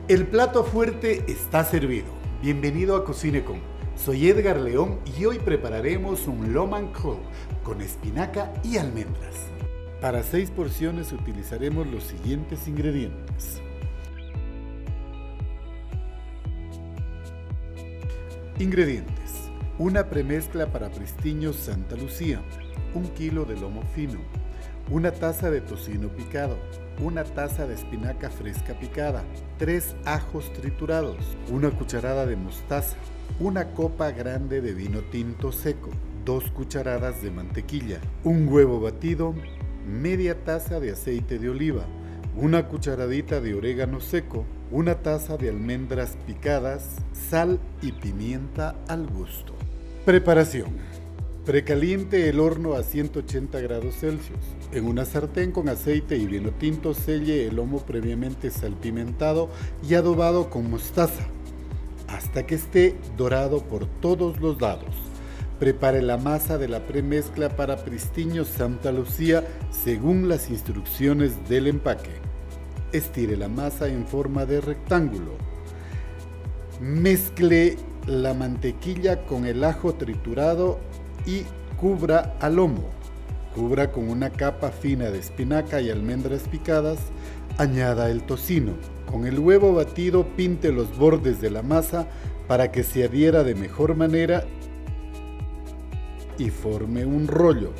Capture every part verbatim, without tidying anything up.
El plato fuerte está servido. Bienvenido a Cocinecom. Soy Edgar León y hoy prepararemos un Lohmann Krog con espinaca y almendras. Para seis porciones utilizaremos los siguientes ingredientes. Ingredientes: una premezcla para pristiños Santa Lucía, un kilo de lomo fino, una taza de tocino picado, una taza de espinaca fresca picada, tres ajos triturados, una cucharada de mostaza, una copa grande de vino tinto seco, dos cucharadas de mantequilla, un huevo batido, media taza de aceite de oliva, una cucharadita de orégano seco, una taza de almendras picadas, sal y pimienta al gusto. Preparación: precaliente el horno a ciento ochenta grados Celsius. En una sartén con aceite y vino tinto selle el lomo previamente salpimentado y adobado con mostaza hasta que esté dorado por todos los lados. Prepare la masa de la premezcla para pristiños Santa Lucía según las instrucciones del empaque. Estire la masa en forma de rectángulo. Mezcle la mantequilla con el ajo triturado y cubra al lomo. Cubra con una capa fina de espinaca y almendras picadas. Añada el tocino. Con el huevo batido pinte los bordes de la masa para que se adhiera de mejor manera y forme un rollo.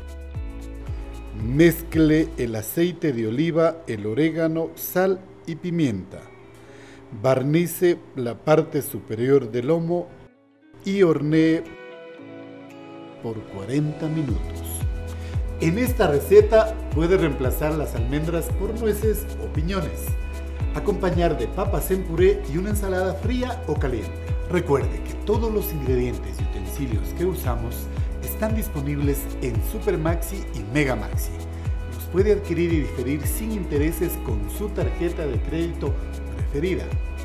Mezcle el aceite de oliva, el orégano, sal y pimienta. Barnice la parte superior del lomo y hornee por cuarenta minutos. En esta receta puede reemplazar las almendras por nueces o piñones. Acompañar de papas en puré y una ensalada fría o caliente. Recuerde que todos los ingredientes y utensilios que usamos están disponibles en Super Maxi y Mega Maxi. Los puede adquirir y diferir sin intereses con su tarjeta de crédito preferida.